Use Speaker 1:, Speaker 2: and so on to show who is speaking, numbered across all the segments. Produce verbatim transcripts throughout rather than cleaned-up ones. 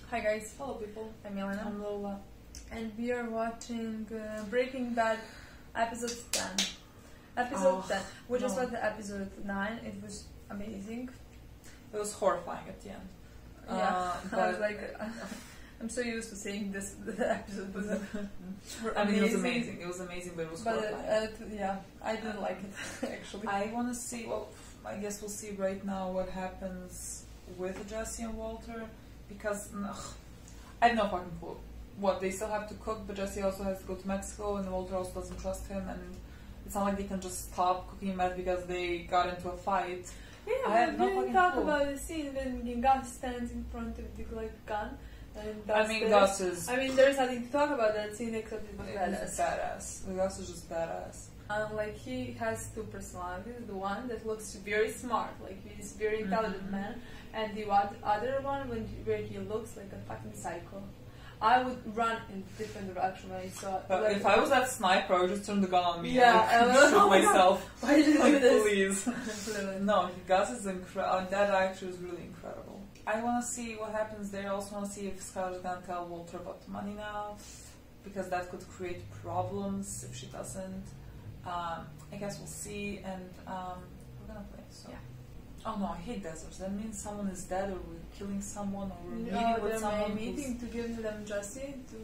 Speaker 1: Hi guys,
Speaker 2: Hello people,
Speaker 1: I'm Milena.
Speaker 2: I'm Lola.
Speaker 1: And we are watching uh, Breaking Bad episode ten. Episode
Speaker 2: Oh,
Speaker 1: ten. We just
Speaker 2: no.
Speaker 1: watched the episode nine, it was amazing.
Speaker 2: It was horrifying at the end.
Speaker 1: Yeah,
Speaker 2: Uh,
Speaker 1: I was
Speaker 2: but
Speaker 1: like, uh, I'm so used to saying this, the episode was uh,
Speaker 2: I mean, it was amazing. It was amazing, but it was
Speaker 1: But
Speaker 2: horrifying.
Speaker 1: uh, uh, yeah, I didn't like it actually.
Speaker 2: I want to see, well, I guess we'll see right now what happens with Jesse and Walter, because ugh, I have no fucking clue. What, they still have to cook, but Jesse also has to go to Mexico, and Walter also doesn't trust him, and it's not like they can just stop cooking meth because they got into a fight.
Speaker 1: Yeah,
Speaker 2: I
Speaker 1: but
Speaker 2: have
Speaker 1: we
Speaker 2: no
Speaker 1: didn't
Speaker 2: fucking
Speaker 1: talk
Speaker 2: clue.
Speaker 1: about the scene when Gus stands in front of the like gun. And
Speaker 2: I
Speaker 1: Gus
Speaker 2: mean,
Speaker 1: says-
Speaker 2: Gus is...
Speaker 1: I mean, there's nothing to talk about that scene except it was
Speaker 2: He's
Speaker 1: badass.
Speaker 2: badass. Gus is just badass.
Speaker 1: Um, like he has two personalities. The one that looks very smart, like he's a very intelligent
Speaker 2: Mhm.
Speaker 1: man, and the oth- other one when where he looks like a fucking psycho. I would run in a different direction when I saw it.
Speaker 2: But
Speaker 1: like,
Speaker 2: if I was that sniper, I would just turn the gun on me
Speaker 1: Yeah,
Speaker 2: and
Speaker 1: I
Speaker 2: like,
Speaker 1: was-
Speaker 2: shoot
Speaker 1: oh my God.
Speaker 2: myself.
Speaker 1: why did you do
Speaker 2: Like,
Speaker 1: this?
Speaker 2: please.
Speaker 1: Literally.
Speaker 2: No, Gus is incredible. That actor is really incredible. I want to see what happens there. I also want to see if Skylar's gonna tell Walter about the money now, because that could create problems if she doesn't. Um, I guess we'll see, and um, we're gonna play. So.
Speaker 1: Yeah.
Speaker 2: Oh no, I hate deserts. That means someone is dead, or we're killing someone, or we're meeting
Speaker 1: No,
Speaker 2: with
Speaker 1: they're
Speaker 2: someone.
Speaker 1: meeting to give them Jesse to.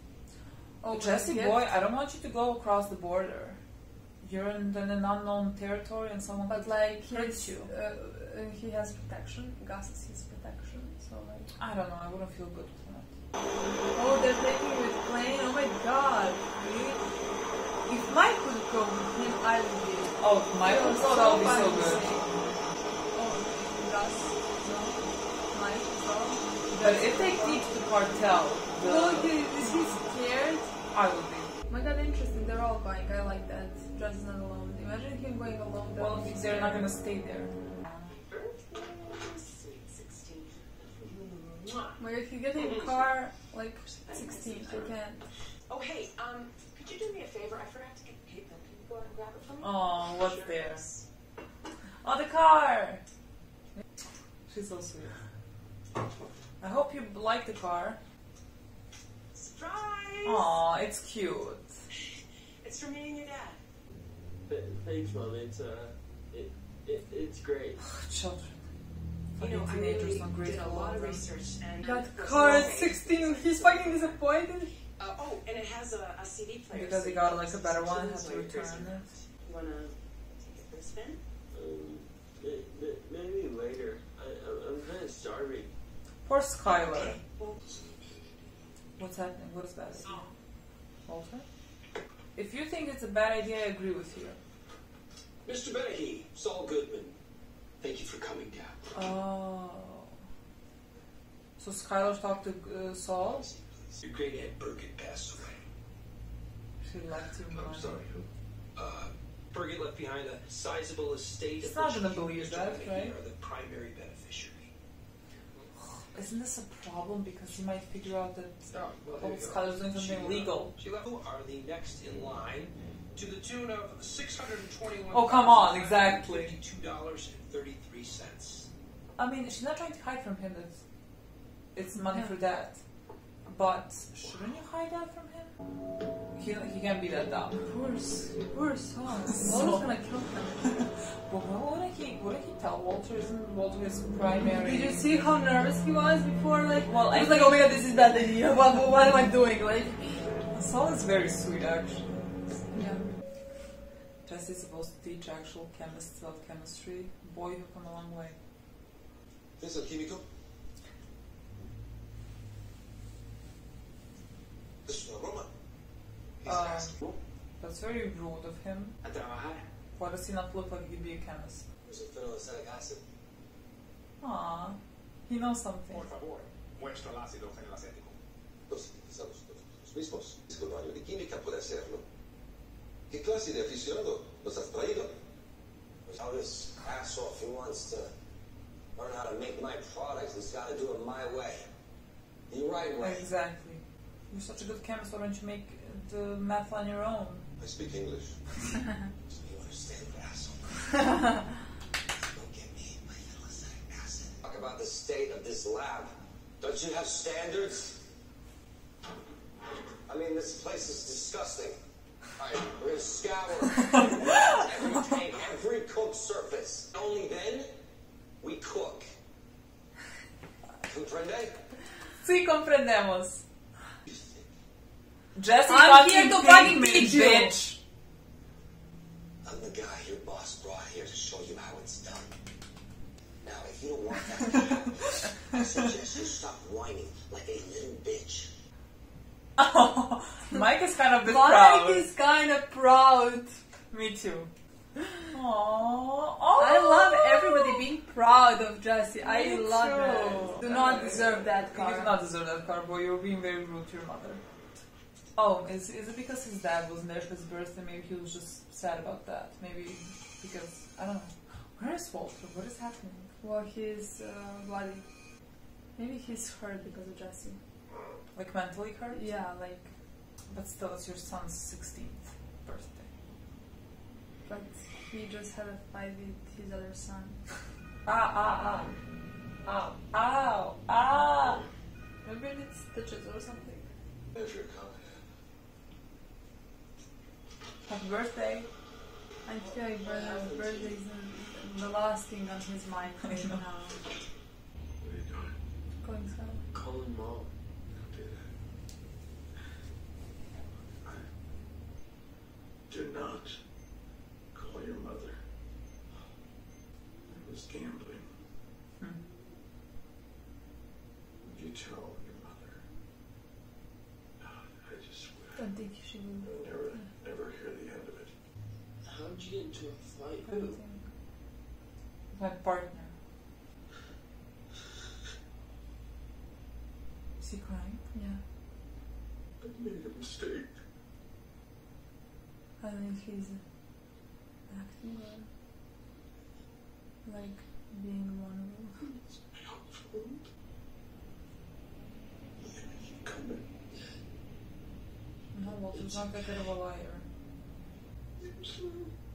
Speaker 1: Oh,
Speaker 2: Jesse,
Speaker 1: gift.
Speaker 2: boy, I don't want you to go across the border. You're in an unknown territory, and someone
Speaker 1: But
Speaker 2: could
Speaker 1: like
Speaker 2: hurt
Speaker 1: he's,
Speaker 2: you.
Speaker 1: uh, uh, he has protection. Gus is his protection. So like.
Speaker 2: I don't know. I wouldn't feel good with that.
Speaker 1: Oh, they're taking it with plane. Oh my God! Really? If Mike would go with him, I would be.
Speaker 2: Oh, Michael,
Speaker 1: It was
Speaker 2: oh, that would be so
Speaker 1: funny to
Speaker 2: good.
Speaker 1: see. Oh, Gus, no, Mike, no.
Speaker 2: But if they teach the cartel, the,
Speaker 1: Well, he, is he scared?
Speaker 2: I would be.
Speaker 1: Oh my God, interesting. They're all going. I like that. Just not alone. Imagine him going alone. That
Speaker 2: Well,
Speaker 1: would be
Speaker 2: they're not
Speaker 1: scary.
Speaker 2: gonna stay there.
Speaker 3: Sweet sixteen.
Speaker 1: Well, if you get in a car like sixteen, I can't.
Speaker 3: Oh, hey, um, could you do me a favor? I forgot to get the paper. Can you go out and grab it for me?
Speaker 2: Oh, what's
Speaker 3: Sure.
Speaker 2: there? Oh, the car! She's so sweet. I hope you like the car.
Speaker 3: Surprise!
Speaker 2: Aw, it's cute.
Speaker 3: It's for me and your dad.
Speaker 4: Th- Thanks, Mom. It's uh, it, it it's great.
Speaker 2: Children.
Speaker 3: You know, I
Speaker 2: Fucking teenagers
Speaker 3: really
Speaker 2: on
Speaker 3: did a
Speaker 2: graceful
Speaker 3: lot of
Speaker 2: levels.
Speaker 3: research and...
Speaker 1: That car at sixteen, he's fucking disappointed.
Speaker 3: Uh, oh, and it has a, a C D player.
Speaker 2: Because
Speaker 3: so
Speaker 2: he
Speaker 3: you
Speaker 2: got
Speaker 3: can
Speaker 2: like a
Speaker 3: listen
Speaker 2: better
Speaker 3: to
Speaker 2: one,
Speaker 3: tunes
Speaker 2: had to
Speaker 3: while you're
Speaker 2: return
Speaker 3: cruising.
Speaker 2: it.
Speaker 3: You wanna take it for a spin?
Speaker 4: Um, may- may- maybe later. I, I- I'm kind of starving.
Speaker 2: Poor Skylar.
Speaker 3: Okay, well,
Speaker 2: What's happening? What is bad idea? Walter? If you think it's a bad idea, I agree with you.
Speaker 5: Mister Benahee, Saul Goodman, thank you for coming down.
Speaker 2: Oh. So Skylar talked to uh, Saul?
Speaker 5: Your great aunt Birgit passed away.
Speaker 2: She left him.
Speaker 5: I'm
Speaker 2: money.
Speaker 5: sorry, who? Uh, Birgit left behind a sizable estate.
Speaker 2: He's
Speaker 5: of
Speaker 2: not
Speaker 5: which
Speaker 2: gonna
Speaker 5: you,
Speaker 2: believe
Speaker 5: Mister
Speaker 2: that,
Speaker 5: Benahee,
Speaker 2: right?
Speaker 5: are the primary beneficiary.
Speaker 2: Isn't this a problem? Because he might figure out that
Speaker 5: Oh, well,
Speaker 2: oh,
Speaker 5: there you go.
Speaker 2: Skylar's doing something
Speaker 5: She, uh,
Speaker 2: illegal.
Speaker 5: She left, who are the next in line to the tune of six hundred twenty-one.
Speaker 2: Oh, come on, exactly.
Speaker 5: Fifty-two dollars and thirty-three cents.
Speaker 2: I mean, she's not trying to hide from him that it's money
Speaker 1: Yeah.
Speaker 2: for that. But shouldn't you hide that from him? He, he can't be that dumb.
Speaker 1: Poor, poor Saul.
Speaker 2: So-
Speaker 1: Walter's gonna kill him.
Speaker 2: But what would he, what did he tell Walter? Isn't Walter his primary?
Speaker 1: Did you see how nervous he was before? Like,
Speaker 2: Well,
Speaker 1: he
Speaker 2: I
Speaker 1: was like,
Speaker 2: think-
Speaker 1: oh my God, this is bad idea. What, what am I doing? Like,
Speaker 2: Saul is very sweet, actually.
Speaker 1: yeah.
Speaker 2: Jesse's supposed to teach actual chemists about chemistry. Boy, you've come a long way.
Speaker 6: ¿Es alquímico? Es una broma.
Speaker 2: Uh, that's very rude of him.
Speaker 5: A trabajar.
Speaker 2: Why does he not look like he'd be a chemist?
Speaker 6: Es un fenolisalic acid.
Speaker 2: Aww, he knows something.
Speaker 7: Por favor, muestra el ácido fenilacético.
Speaker 6: Los sintetizamos nosotros mismos. Es que un año de química puede hacerlo. ¿Qué clase de aficionado nos has traído?
Speaker 8: Tell this asshole if he wants to learn how to make my products, he's got to do it my way. The right way.
Speaker 2: Exactly. You're such a good chemist, why don't you make the math on your own?
Speaker 6: I speak English.
Speaker 8: So you understand it, asshole. Go get me my fenolactic acid. Talk about the state of this lab. Don't you have standards? I mean, this place is disgusting. All right, we're gonna scour every tank, every cooked surface. Only then, we cook. Comprende?
Speaker 2: Sí, comprendemos. Jesse
Speaker 1: I'm
Speaker 2: fucking
Speaker 1: here to
Speaker 2: pink
Speaker 1: fucking
Speaker 2: me,
Speaker 1: teach you.
Speaker 2: bitch.
Speaker 8: I'm the guy your boss brought here to show you how it's done. Now, if you don't want that to happen, I suggest you stop whining like a little bitch.
Speaker 2: Oh, Mike is kind of a bit
Speaker 1: Mike
Speaker 2: proud.
Speaker 1: is kind of proud.
Speaker 2: Me too. Aww. Oh.
Speaker 1: I love everybody being proud of Jesse. I
Speaker 2: Me
Speaker 1: love
Speaker 2: too.
Speaker 1: it. Do not deserve that
Speaker 2: You
Speaker 1: car.
Speaker 2: do not deserve that car, boy. You're being very rude to your mother. Oh, is is it because his dad wasn't there for his birthday? Maybe he was just sad about that. Maybe because I don't know. Where is Walter? What is happening?
Speaker 1: Well, his uh, body. Maybe he's hurt because of Jesse.
Speaker 2: Like mentally hurt?
Speaker 1: Yeah, like.
Speaker 2: But still, it's your son's sixteenth birthday.
Speaker 1: But he just had a fight with his other son.
Speaker 2: Ah ah ah! Ow! Ow! Ah!
Speaker 1: Maybe it needs stitches or something.
Speaker 6: If you're coming.
Speaker 2: Happy birthday!
Speaker 1: I feel like birthday, birthday is the last thing on his mind
Speaker 2: I
Speaker 1: right
Speaker 2: know.
Speaker 1: now.
Speaker 6: What are you doing?
Speaker 1: Going south.
Speaker 4: Calling mom.
Speaker 6: Don't do that. Do not call your mother. I was gambling.
Speaker 2: Hmm.
Speaker 6: You tell your mother. I just swear.
Speaker 1: I don't think she will.
Speaker 6: I'll never, never hear the end of it.
Speaker 4: How'd you get into a fight?
Speaker 1: I don't think.
Speaker 2: My partner. Is he crying?
Speaker 1: Yeah.
Speaker 6: I made a mistake.
Speaker 1: I don't know if he's acting or like being vulnerable.
Speaker 6: It's my own fault. You coming?
Speaker 2: No, Walter's not that good of a liar.
Speaker 6: I'm sorry.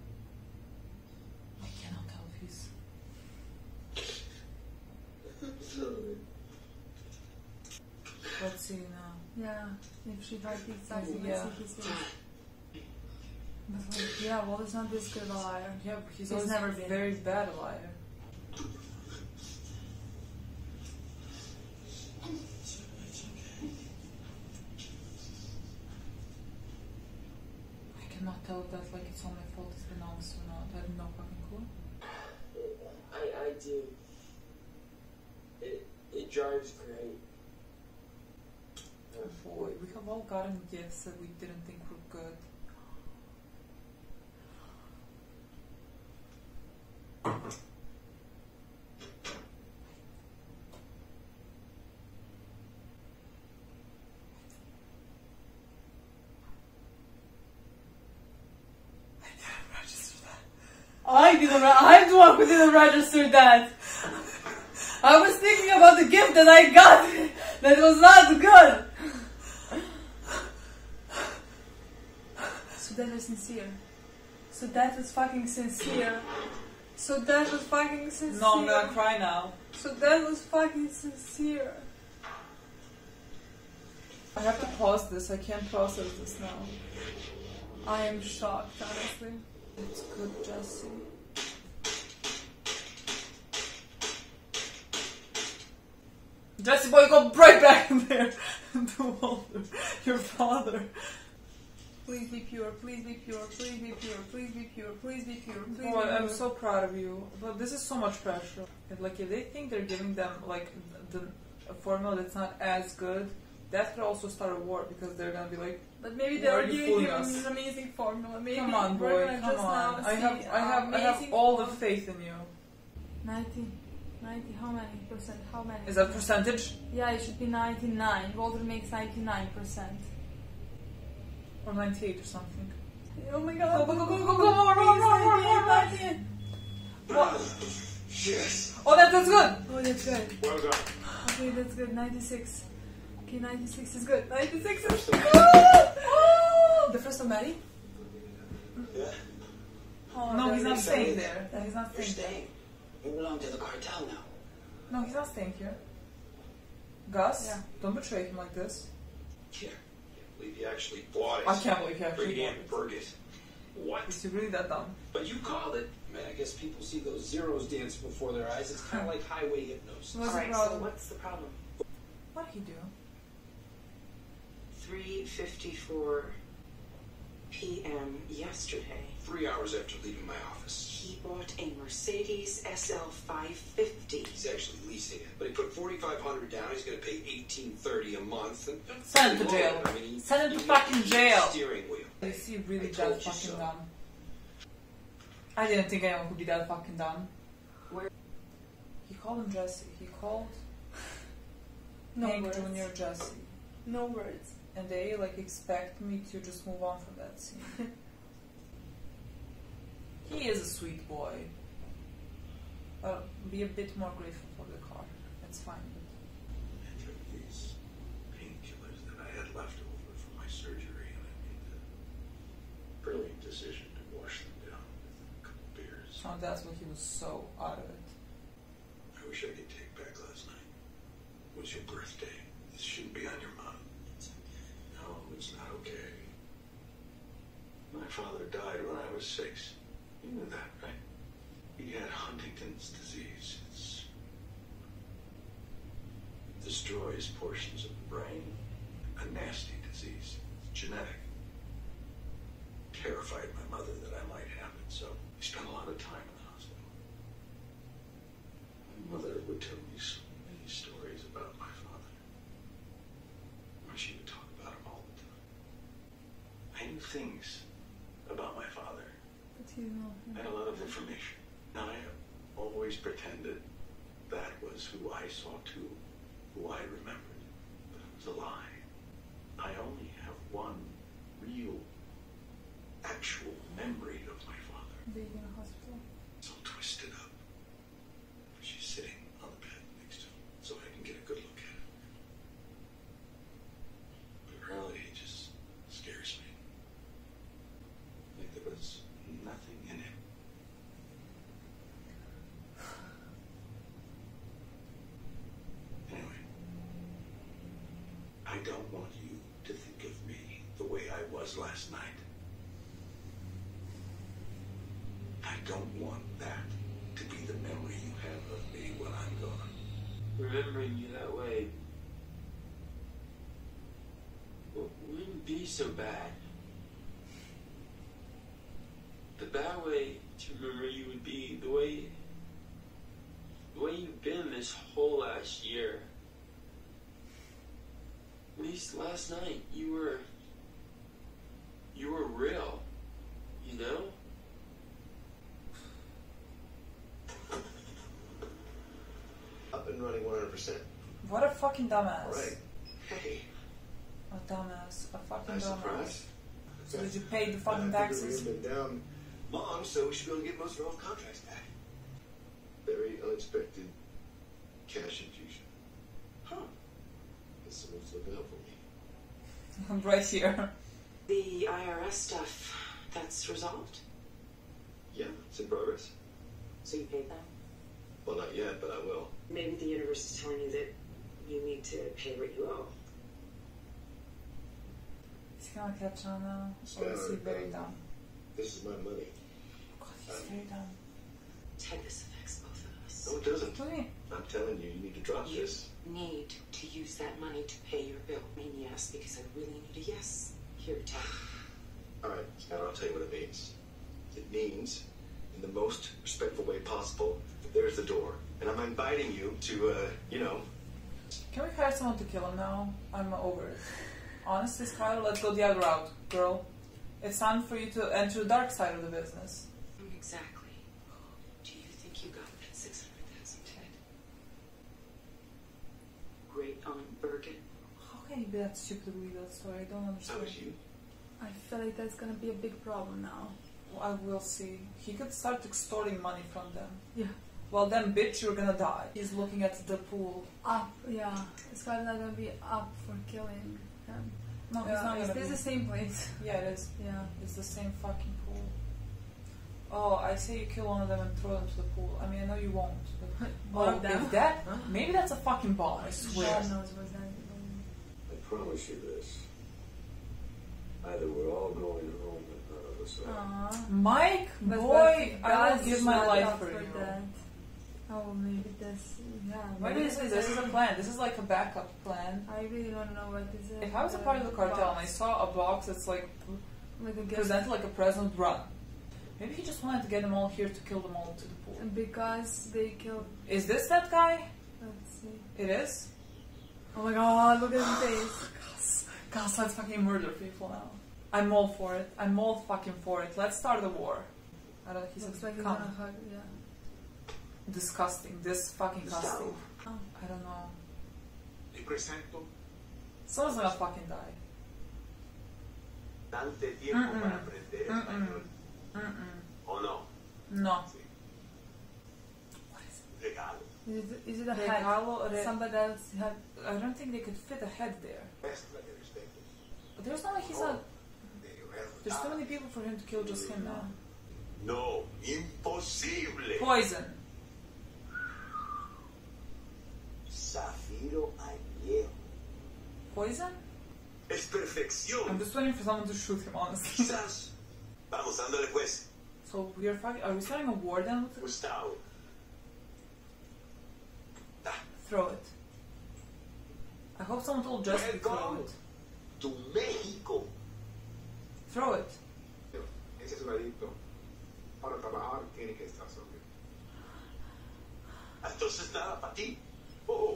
Speaker 2: I cannot tell if he's...
Speaker 6: I'm sorry.
Speaker 2: Let's see now.
Speaker 1: Yeah, if she had this acting,
Speaker 2: Yeah.
Speaker 1: let's see his face. But like, yeah, Walter's not this good of a liar.
Speaker 2: Yeah, but he's,
Speaker 1: He's
Speaker 2: always
Speaker 1: never been.
Speaker 2: very bad a liar. I cannot tell if that's like it's all my fault, it's been honest or not. I have no fucking clue.
Speaker 4: I, I do. It, it drives great.
Speaker 2: Oh boy, we have all gotten gifts that we didn't think were good.
Speaker 1: I didn't. Re- I'm the one who didn't register that. I was thinking about the gift that I got. That was not good. So that was sincere. So that was fucking sincere. So that was fucking sincere.
Speaker 2: No, I'm gonna cry now.
Speaker 1: So that was fucking sincere.
Speaker 2: I have to pause this, I can't process this now.
Speaker 1: I am shocked, honestly.
Speaker 2: It's good, Jesse. Jesse boy, go right back in there to Walter, your father.
Speaker 1: Please be pure, please be pure, please be pure, please be pure, please be pure, please
Speaker 2: Boy,
Speaker 1: be pure.
Speaker 2: I'm so proud of you. But this is so much pressure. And, like, if they think they're giving them like the a formula that's not as good, that could also start a war because they're gonna be like,
Speaker 1: But maybe
Speaker 2: Why
Speaker 1: they're
Speaker 2: are you
Speaker 1: giving
Speaker 2: fooling
Speaker 1: him
Speaker 2: us?
Speaker 1: an amazing formula. Maybe
Speaker 2: come on,
Speaker 1: we're
Speaker 2: boy,
Speaker 1: gonna
Speaker 2: come
Speaker 1: just
Speaker 2: on.
Speaker 1: now
Speaker 2: I
Speaker 1: see
Speaker 2: have, I have, I have
Speaker 1: amazing
Speaker 2: all the
Speaker 1: form-
Speaker 2: faith in you.
Speaker 1: ninety, ninety, how many percent? How many?
Speaker 2: Is that percentage
Speaker 1: Yeah, it should be ninety-nine. Walter makes ninety-nine percent.
Speaker 2: or ninety-eight or something?
Speaker 1: Oh my god.
Speaker 2: Go, go, go, go, go, more, more, more, more, more, more.
Speaker 1: ninety-eight.
Speaker 2: What?
Speaker 6: Yes.
Speaker 2: Oh, that, that's good.
Speaker 1: Oh, that's good.
Speaker 7: Well done.
Speaker 1: Okay, that's good. ninety-six. Okay, ninety-six is good. ninety-six is
Speaker 6: First
Speaker 1: good.
Speaker 6: of
Speaker 1: Oh! The first of Maddie?
Speaker 8: Yeah,
Speaker 1: Oh,
Speaker 2: No,
Speaker 1: that's
Speaker 2: he's not
Speaker 1: good.
Speaker 2: staying there. He's not
Speaker 8: you're
Speaker 2: staying there.
Speaker 8: staying. You belong to the cartel now.
Speaker 2: No, he's not staying here. Gus,
Speaker 1: Yeah.
Speaker 2: don't betray him like this.
Speaker 5: Yeah. Can't believe you actually bought it.
Speaker 2: I can't believe you actually
Speaker 5: Brady
Speaker 2: bought
Speaker 5: and
Speaker 2: it.
Speaker 5: Burgett. What?
Speaker 2: Is he really that dumb?
Speaker 5: But you called it.
Speaker 7: Man, I guess people see those zeros dance before their eyes. It's kind of like highway hypnosis.
Speaker 1: What's the
Speaker 3: Alright, so
Speaker 1: problem?
Speaker 3: what's the problem?
Speaker 2: What did he do?
Speaker 3: three fifty-four p m yesterday,
Speaker 5: Three hours after leaving my office.
Speaker 3: he bought a Mercedes S L five fifty.
Speaker 5: He's actually leasing it, but he put forty-five hundred down. He's going to pay eighteen thirty a month. And
Speaker 2: Send him to jail.
Speaker 5: I mean, he-
Speaker 2: Send him to
Speaker 5: he
Speaker 2: fucking
Speaker 5: needs a
Speaker 2: jail.
Speaker 5: Steering wheel.
Speaker 2: Is he really
Speaker 5: I told
Speaker 2: that
Speaker 5: you
Speaker 2: fucking
Speaker 5: so.
Speaker 2: dumb? I didn't think anyone could be that fucking dumb.
Speaker 3: Where?
Speaker 2: He called him Jesse. He called
Speaker 1: No
Speaker 2: Hank
Speaker 1: words.
Speaker 2: Junior Jesse.
Speaker 1: No words.
Speaker 2: And they like expect me to just move on from that scene. He is a sweet boy. Uh, be a bit more grateful for the car. It's fine.
Speaker 9: I took these painkillers that I had left over from my surgery, and I made the brilliant decision to wash them down with a couple beers.
Speaker 2: Oh, that's what he was so out of it.
Speaker 9: I wish I could take back last night. It was your birthday. This shouldn't be on your mind. No, it's not okay. My father died when I was six. You knew that, right? He had Huntington's disease. It's it destroys portions of the brain. A nasty disease. It's genetic. Terrified my mother that I might have it, so we spent a lot of time in the hospital. My mother would tell me so many stories about my father. She would talk about him all the time. I knew things about my father.
Speaker 1: But you know.
Speaker 9: I had a lot of information. Now, I always pretended that was who I saw too, who I remembered. But it was a lie. I only have one real, actual memory of my father.
Speaker 2: Being in a hospital.
Speaker 9: It's all twisted up. She's sitting on the bed next to him, so I can get a good look at it. But reality just scares me. Like there was nothing in it. Anyway, I don't want you to think of me the way I was last night. I don't want that to be the memory you have of me when I'm gone.
Speaker 4: Remembering you that way w- wouldn't be so bad. The bad way to remember you would be the way the way you've been this whole last year. At least last night you were you were real, you know?
Speaker 6: Up and running one hundred percent.
Speaker 2: What a fucking dumbass.
Speaker 6: All right.
Speaker 8: Hey,
Speaker 2: A dumbass. A fucking
Speaker 6: Nice
Speaker 2: dumbass.
Speaker 6: surprise.
Speaker 2: So did you pay the fucking
Speaker 6: I figured
Speaker 2: taxes?
Speaker 6: we've been down
Speaker 8: Mom, so we should be able to get most of our old contracts back.
Speaker 6: very unexpected cash infusion.
Speaker 8: Huh.
Speaker 6: Guess someone's looking out for me.
Speaker 2: I'm right here.
Speaker 3: The I R S stuff, that's resolved?
Speaker 6: Yeah, it's in progress.
Speaker 3: So you paid them?
Speaker 6: Well, not yet, but I will.
Speaker 3: Maybe the universe is telling you that you need to pay what you owe.
Speaker 2: Is he gonna catch on now? Or
Speaker 6: Skylar,
Speaker 2: is he very
Speaker 6: um,
Speaker 2: dumb?
Speaker 6: This is my money.
Speaker 2: God, he's very dumb.
Speaker 3: Ted, this affects both of us.
Speaker 6: No, it doesn't.
Speaker 2: What do you mean?
Speaker 6: I'm telling you, you need to drop
Speaker 3: You
Speaker 6: this.
Speaker 3: need to use that money to pay your bill. I mean, yes, because I really need a yes. Here, Ted.
Speaker 6: All right, Skylar, I'll tell you what it means. It means, in the most respectful way possible, there's the door. And I'm inviting you to, uh, you know,
Speaker 2: Can we hire someone to kill him now? I'm over it. Honestly, Skylar, let's go the other route, girl. It's time for you to enter the dark side of the business.
Speaker 3: Exactly. Do you think you got that six hundred thousand, Ted? Great Aunt Bergen.
Speaker 2: How can you be that stupid to believe that story? I don't
Speaker 6: how
Speaker 2: understand.
Speaker 6: was you?
Speaker 1: I feel like that's gonna be a big problem now.
Speaker 2: I will see. He could start extorting money from them.
Speaker 1: Yeah.
Speaker 2: Well then, bitch, you're gonna die. He's looking at the pool.
Speaker 1: Up, yeah. It's not gonna be up for killing him.
Speaker 2: No, he's
Speaker 1: Yeah,
Speaker 2: not
Speaker 1: is
Speaker 2: gonna
Speaker 1: this
Speaker 2: be.
Speaker 1: the same place?
Speaker 2: Yeah, it is.
Speaker 1: Yeah.
Speaker 2: It's the same fucking pool. Oh, I say you kill one of them and throw them to the pool. I mean, I know you won't. But
Speaker 1: One
Speaker 2: oh,
Speaker 1: of them?
Speaker 2: if that, maybe that's a fucking ball. I swear.
Speaker 1: God knows what's that.
Speaker 9: I promise you this. Either we're all going home and none of us are.
Speaker 1: Aww.
Speaker 2: Mike,
Speaker 1: But
Speaker 2: boy,
Speaker 1: but
Speaker 2: I will
Speaker 1: Gus
Speaker 2: give
Speaker 1: is
Speaker 2: my
Speaker 1: not
Speaker 2: life
Speaker 1: up
Speaker 2: for you.
Speaker 1: that. Oh, maybe that's yeah.
Speaker 2: Maybe this is this is a plan. This is like a backup plan.
Speaker 1: I really want to know what is it.
Speaker 2: If I was a part of the cartel and I saw a box that's like
Speaker 1: like a gift.
Speaker 2: presented like a present, run. Maybe he just wanted to get them all here to kill them all to the pool.
Speaker 1: Because they killed.
Speaker 2: Is this that guy?
Speaker 1: Let's see.
Speaker 2: It is?
Speaker 1: Oh my god! Look at his face.
Speaker 2: Gus, Gus, let's fucking murder people now. I'm all for it. I'm all fucking for it. Let's start a war. I don't. He
Speaker 1: Looks
Speaker 2: said,
Speaker 1: like he's
Speaker 2: "Come."
Speaker 1: gonna hug. Yeah.
Speaker 2: Disgusting. This fucking disgusting.
Speaker 1: Oh.
Speaker 2: I don't know.
Speaker 10: Ti presento
Speaker 2: Someone's gonna fucking die.
Speaker 10: dante tiempo
Speaker 2: Mm-mm.
Speaker 10: para aprender
Speaker 2: Mm-mm.
Speaker 10: español.
Speaker 2: Mm-mm.
Speaker 10: ¿O no?
Speaker 2: No.
Speaker 10: Sí.
Speaker 2: What is it?
Speaker 10: Regalo.
Speaker 1: Is it, is it a head?
Speaker 2: Regalo, re-
Speaker 1: Somebody else had.
Speaker 2: I don't think they could fit a head there.
Speaker 10: Mezcla de respetos.
Speaker 2: But there's not like he's not.
Speaker 10: De
Speaker 2: There's too
Speaker 10: verdad.
Speaker 2: many people for him to kill just him now.
Speaker 10: No, imposible.
Speaker 2: Poison.
Speaker 8: Zafiro añejo.
Speaker 2: Poison?
Speaker 10: Es perfección.
Speaker 2: I'm just waiting for someone to shoot him, honestly.
Speaker 10: Quizás. Vamos, dándole pues.
Speaker 2: So we are fucking. Are we starting a war then? With it?
Speaker 10: Gustavo.
Speaker 2: Throw it. I hope someone told Justin to throw
Speaker 10: Welcome
Speaker 2: it.
Speaker 10: to México.
Speaker 2: Throw it.
Speaker 9: Ese es un adicto. Para trabajar tiene que estar sobrio.
Speaker 10: Entonces nada para ti. Oh.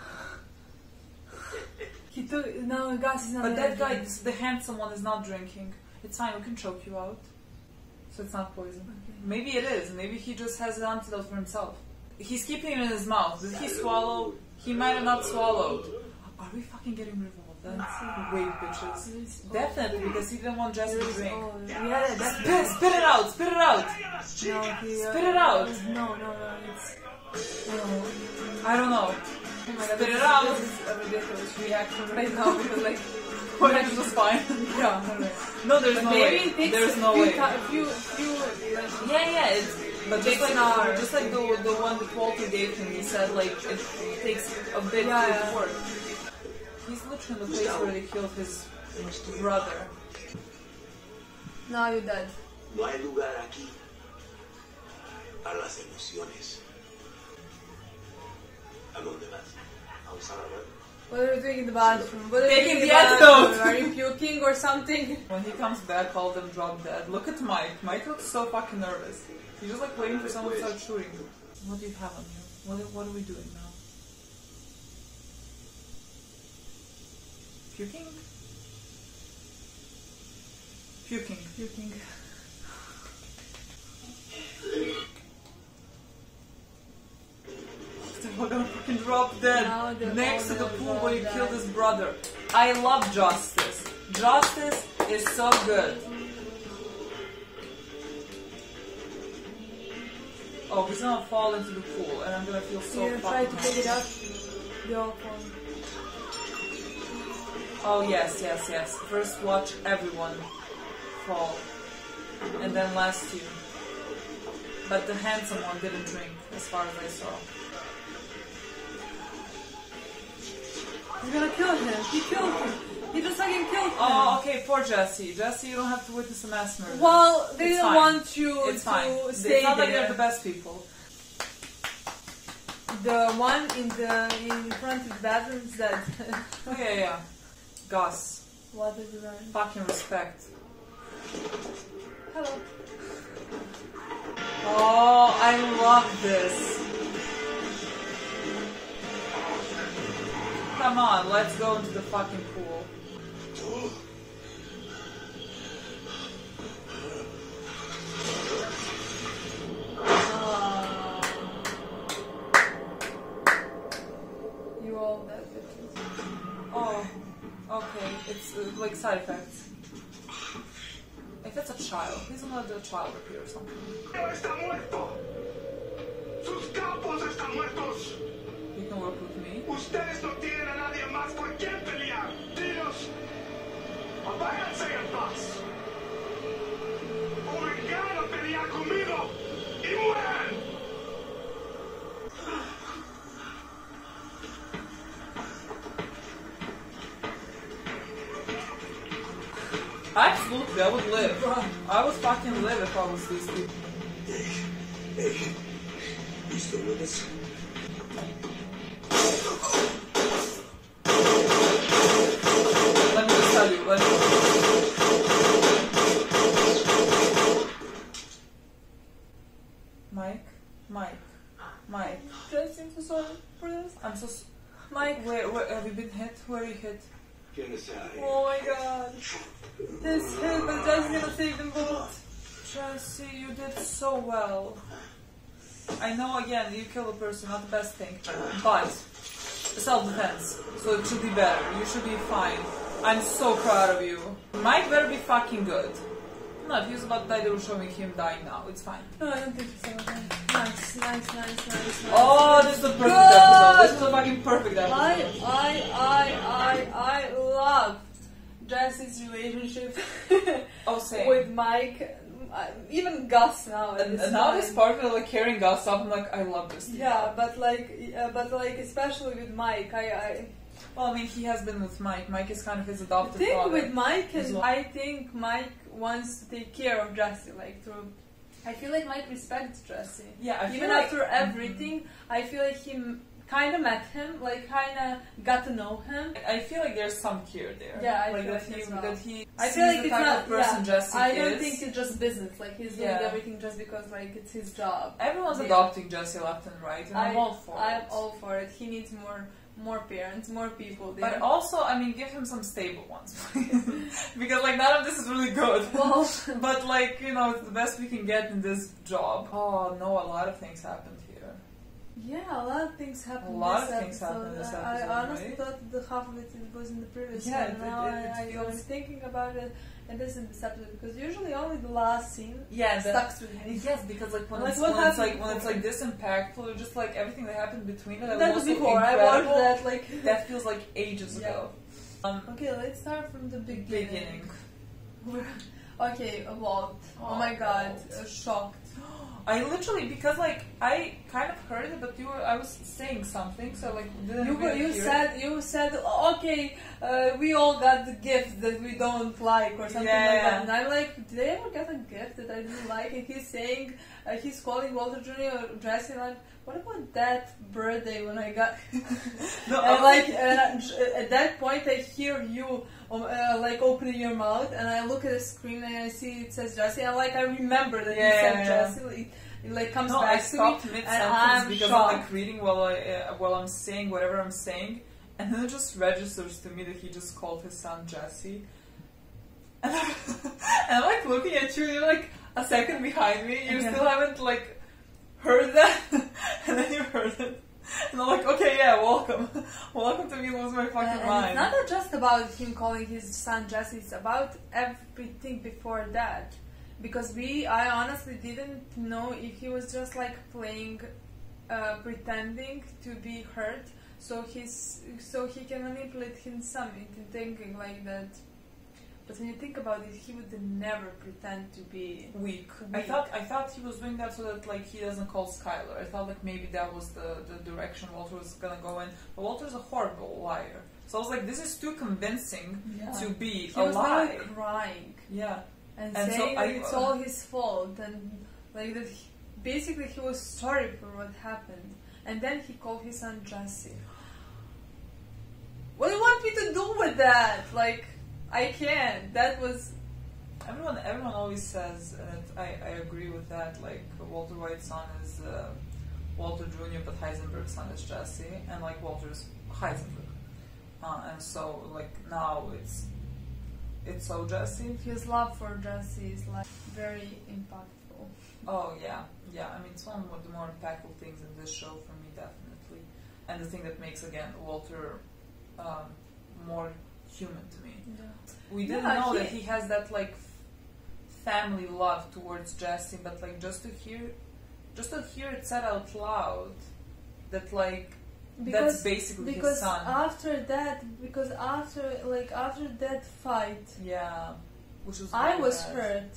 Speaker 1: He took. No, Gus is not.
Speaker 2: But that guy,
Speaker 1: drinking.
Speaker 2: the handsome one, is not drinking. It's fine, we can choke you out. So it's not poison.
Speaker 1: Okay.
Speaker 2: Maybe it is. Maybe he just has an antidote for himself. He's keeping it in his mouth. Did he swallow? He might have not swallowed. Are we fucking getting rid of all of them? Wait, bitches. Definitely, because he didn't want Jesse to drink.
Speaker 1: Oh, yeah, that's
Speaker 2: Spit, spit it out! Spit it out!
Speaker 1: no, he, uh,
Speaker 2: Spit it out!
Speaker 1: No, no, no. It's. No.
Speaker 2: I don't know.
Speaker 1: Oh my God,
Speaker 2: Spit
Speaker 1: this
Speaker 2: it
Speaker 1: is-
Speaker 2: out.
Speaker 1: This is a ridiculous reaction right now because like.
Speaker 2: What is just fine?
Speaker 1: Yeah. alright.
Speaker 2: No, there's
Speaker 1: But
Speaker 2: no
Speaker 1: maybe
Speaker 2: way.
Speaker 1: it takes
Speaker 2: There's
Speaker 1: a
Speaker 2: no
Speaker 1: few
Speaker 2: way.
Speaker 1: ti- a few, few. Like,
Speaker 2: Yeah, yeah, it's but just
Speaker 1: Takes
Speaker 2: like
Speaker 1: an hour.
Speaker 2: just like the the one that Walter gave him, he said like it takes a bit
Speaker 1: Yeah,
Speaker 2: to
Speaker 1: yeah.
Speaker 2: work. He's literally in the place where they killed his brother.
Speaker 1: now you're dead.
Speaker 10: No hay lugar aquí para las emociones. ¿A dónde vas? ¿A usar la web?
Speaker 1: What are you doing in the bathroom? What are you
Speaker 2: Taking
Speaker 1: doing in
Speaker 2: the
Speaker 1: bathroom?
Speaker 2: antidote.
Speaker 1: Are you puking or something?
Speaker 2: When he comes back, all of them drop dead. Look at Mike. Mike looks so fucking nervous. He's just like waiting for someone to start shooting. What do you have on you? What are, what are we doing now? Puking? Puking.
Speaker 1: Puking.
Speaker 2: They're all gonna fucking drop dead
Speaker 1: Now they're
Speaker 2: next to
Speaker 1: all
Speaker 2: the
Speaker 1: gonna
Speaker 2: pool
Speaker 1: drop
Speaker 2: where he
Speaker 1: dead.
Speaker 2: killed his brother. I love justice. Justice is so good. Oh, he's gonna fall into the pool, and I'm gonna feel so
Speaker 1: You try to
Speaker 2: fucking
Speaker 1: pick it
Speaker 2: happy.
Speaker 1: up. They all fall.
Speaker 2: Oh yes, yes, yes. First watch everyone fall, and then last you. But the handsome one didn't drink, as far as I saw.
Speaker 1: He's gonna kill him. He killed him. He just fucking killed him.
Speaker 2: Oh, okay, poor Jesse. Jesse, you don't have to witness a mass murder.
Speaker 1: Well, they
Speaker 2: It's
Speaker 1: didn't
Speaker 2: fine.
Speaker 1: want you
Speaker 2: It's
Speaker 1: to
Speaker 2: fine.
Speaker 1: stay
Speaker 2: It's not like
Speaker 1: there.
Speaker 2: they're the best people.
Speaker 1: The one in the in front of the bathroom is dead.
Speaker 2: Oh yeah, yeah. Gus,
Speaker 1: What is that?
Speaker 2: fucking respect.
Speaker 1: Hello.
Speaker 2: Oh, I love this. Come on, let's go into the fucking pool.
Speaker 1: Uh, you all dead bitches.
Speaker 2: Oh, okay. It's uh, like side effects. If it's a child, please don't let the child appear or something.
Speaker 10: Está muerto. Sus capos están muertos.
Speaker 2: You can work with me.
Speaker 10: Ustedes no tienen a nadie más por quien pelear. Dinos, apáganse en paz. O vengan a pelear
Speaker 9: Vengan conmigo y mueran.
Speaker 2: Absolutely, I would live. I would fucking live if I was these people.
Speaker 10: Hey, hey, you still with us?
Speaker 2: Let me just tell you, let me... Mike? Mike? Mike? Jesse, I'm so sorry for this. I'm so... S Mike, where, where, have you been hit? Where are you hit?
Speaker 10: Get us out of here.
Speaker 2: Oh my god. This hit, but Jesse's gonna save them both. Jesse, you did so well. I know, again, you kill a person, not the best thing, but self-defense, so it should be better. You should be fine. I'm so proud of you. Mike better be fucking good. No, if he was about to die, they were showing him dying now. It's fine.
Speaker 1: No, I don't think so. Okay. Nice, nice, nice, nice, nice.
Speaker 2: Oh, this is a perfect
Speaker 1: Good.
Speaker 2: episode. This is a fucking perfect episode.
Speaker 1: I, I, I, I, I love Jesse's relationship
Speaker 2: Oh, same.
Speaker 1: with Mike. Uh, even Gus now. at
Speaker 2: And,
Speaker 1: this
Speaker 2: and now
Speaker 1: time.
Speaker 2: this part where like carrying Gus up, I'm like, I love this.
Speaker 1: Yeah, but like, uh, but like, especially with Mike, I, I.
Speaker 2: Well, I mean, he has been with Mike. Mike is kind of his adopted
Speaker 1: The thing
Speaker 2: father.
Speaker 1: with Mike
Speaker 2: as
Speaker 1: is,
Speaker 2: well.
Speaker 1: I think Mike wants to take care of Jesse, like through. I feel like Mike respects Jesse.
Speaker 2: Yeah, I feel
Speaker 1: Even
Speaker 2: like-
Speaker 1: after everything, I feel like he kind of met him, like kind of got to know him.
Speaker 2: I feel like there's some care there.
Speaker 1: Yeah, I
Speaker 2: like
Speaker 1: feel
Speaker 2: that
Speaker 1: like
Speaker 2: he
Speaker 1: as well.
Speaker 2: that he
Speaker 1: I
Speaker 2: sees
Speaker 1: feel like
Speaker 2: the
Speaker 1: it's
Speaker 2: type
Speaker 1: not.
Speaker 2: of person
Speaker 1: Yeah,
Speaker 2: Jesse
Speaker 1: I
Speaker 2: is.
Speaker 1: don't think it's just business. Like he's doing
Speaker 2: Yeah.
Speaker 1: everything just because like it's his job.
Speaker 2: Everyone's
Speaker 1: Yeah.
Speaker 2: adopting Jesse left and right, and I'm
Speaker 1: I,
Speaker 2: all for
Speaker 1: I'm
Speaker 2: it.
Speaker 1: all for it. He needs more, more parents, more people there.
Speaker 2: But also, I mean, give him some stable ones, because like none of this is really good.
Speaker 1: Well,
Speaker 2: but like you know, it's the best we can get in this job. Oh no, a lot of things happened here.
Speaker 1: yeah, a lot of things happened.
Speaker 2: A lot
Speaker 1: this
Speaker 2: of things
Speaker 1: episode.
Speaker 2: happened this
Speaker 1: I,
Speaker 2: episode,
Speaker 1: I honestly
Speaker 2: right?
Speaker 1: thought the half of it was in the previous
Speaker 2: Yeah,
Speaker 1: one.
Speaker 2: it-
Speaker 1: Now
Speaker 2: it- it
Speaker 1: I, I
Speaker 2: feels-
Speaker 1: was thinking about it, and this is this episode because usually only the last scene
Speaker 2: Yeah, the-
Speaker 1: stuck with me.
Speaker 2: Yes, because like when,
Speaker 1: Like,
Speaker 2: it's,
Speaker 1: what
Speaker 2: when it's
Speaker 1: happened
Speaker 2: like when it's
Speaker 1: before?
Speaker 2: like this impactful, or just like everything that happened between it, that,
Speaker 1: That
Speaker 2: was
Speaker 1: was
Speaker 2: so
Speaker 1: before. I
Speaker 2: incredible,
Speaker 1: watched that like.
Speaker 2: that feels like ages
Speaker 1: Yeah.
Speaker 2: ago. Um,
Speaker 1: Okay, let's start from the beginning.
Speaker 2: beginning.
Speaker 1: Okay, a lot. Oh, my god, uh, shocked.
Speaker 2: I literally, because like I kind of heard it, but you were I was saying something, so like didn't
Speaker 1: You were,
Speaker 2: really
Speaker 1: you
Speaker 2: hear it.
Speaker 1: said you said okay, uh, we all got the gift that we don't like or something like
Speaker 2: Yeah.
Speaker 1: that, and I'm like, did they ever get a gift that I didn't like? And he's saying uh, he's calling Walter Junior dressing like, what about that birthday when I got?
Speaker 2: No,
Speaker 1: and
Speaker 2: I
Speaker 1: like
Speaker 2: think-
Speaker 1: uh, at that point, I hear you um, uh, like opening your mouth, and I look at the screen and I see it says Jesse. And like I remember that
Speaker 2: Yeah,
Speaker 1: you said
Speaker 2: yeah,
Speaker 1: Jesse. Like, it like comes
Speaker 2: No,
Speaker 1: back
Speaker 2: I stopped
Speaker 1: to me,
Speaker 2: mid
Speaker 1: and
Speaker 2: sentence
Speaker 1: I'm
Speaker 2: because
Speaker 1: shocked.
Speaker 2: I'm like reading while I uh, while I'm saying whatever I'm saying, and then it just registers to me that he just called his son Jesse, and I'm, and I'm like looking at you, and you're like a second behind me, you
Speaker 1: Yeah.
Speaker 2: still haven't like heard that, and then you heard it, and I'm like, okay, yeah, welcome, welcome to me lose my fucking
Speaker 1: and
Speaker 2: mind.
Speaker 1: it's not just about him calling his son Jesse, it's about everything before that. Because we, I honestly didn't know if he was just like playing, uh, pretending to be hurt, so he's, so he can manipulate him some into thinking like that. But when you think about it, he would never pretend to be
Speaker 2: Weak. I
Speaker 1: Weak.
Speaker 2: thought I thought he was doing that so that like he doesn't call Skylar. I thought like maybe that was the, the direction Walter was gonna go in. But Walter's a horrible liar. So I was like, this is too convincing
Speaker 1: Yeah.
Speaker 2: to be
Speaker 1: He
Speaker 2: a
Speaker 1: was
Speaker 2: lie.
Speaker 1: literally crying
Speaker 2: Yeah.
Speaker 1: and,
Speaker 2: And so
Speaker 1: saying
Speaker 2: I-
Speaker 1: that it's all his fault and like that. He, basically, he was sorry for what happened, and then he called his son Jesse. What do you want me to do with that? Like, I can't. That was
Speaker 2: Everyone everyone always says, and it, I, I agree with that, like Walter White's son is uh, Walter Junior but Heisenberg's son is Jesse, and like Walter's Heisenberg. Uh, and so like now it's it's so Jesse.
Speaker 1: his love for Jesse is like very impactful.
Speaker 2: Oh yeah, yeah. I mean, it's one of the more impactful things in this show for me, definitely. And the thing that makes again Walter um, more human to me.
Speaker 1: Yeah.
Speaker 2: We didn't
Speaker 1: Yeah,
Speaker 2: know
Speaker 1: he-
Speaker 2: that he has that like f- family love towards Jesse, but like just to hear, just to hear it said out loud, that like that's basically
Speaker 1: because
Speaker 2: his son.
Speaker 1: after that, because after like after that fight,
Speaker 2: Yeah, which was
Speaker 1: I
Speaker 2: really
Speaker 1: was
Speaker 2: bad.
Speaker 1: hurt.